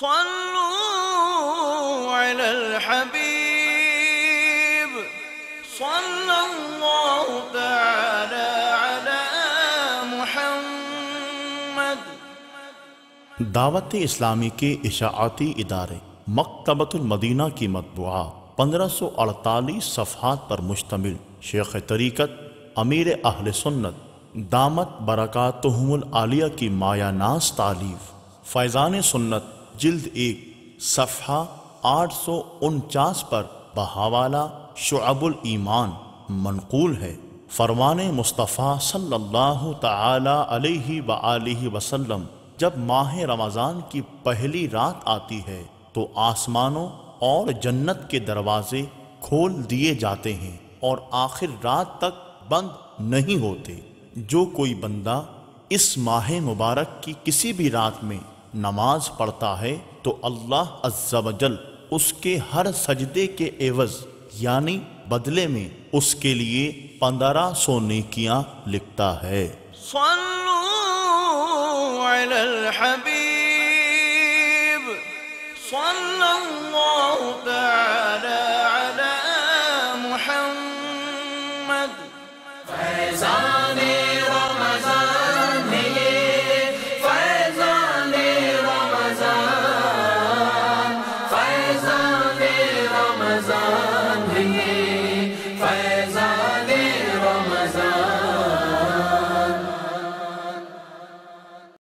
صلوا علی الحبیب صلی اللہ تعالی علی محمد۔ دعوت اسلامی کے اشاعتی ادارے مکتبۃ المدینہ کی مطبوعہ 1548 صفحات پر مشتمل شیخ طریقت امیر اہل سنت دامت برکاتہم العالیہ کی مایہ ناز تالیف فیضان سنت جلد 1 صفحہ 849 پر بحوالہ شعب الایمان منقول ہے۔ فرمان مصطفیٰ صلی اللہ تعالی علیہ وآلہ وسلم جب ماہ رمضان کی پہلی رات آتی ہے تو آسمانوں اور جنت کے دروازے کھول دیے جاتے ہیں اور آخر رات تک بند نہیں ہوتے۔ جو کوئی بندہ اس ماہ مبارک کی کسی بھی رات میں نماز پڑھتا ہے تو اللہ عز و جل اس کے ہر سجدے کے عوض یعنی بدلے میں اس کے لیے 1500 نیکیاں لکھتا ہے۔ صلوا علی الحبیب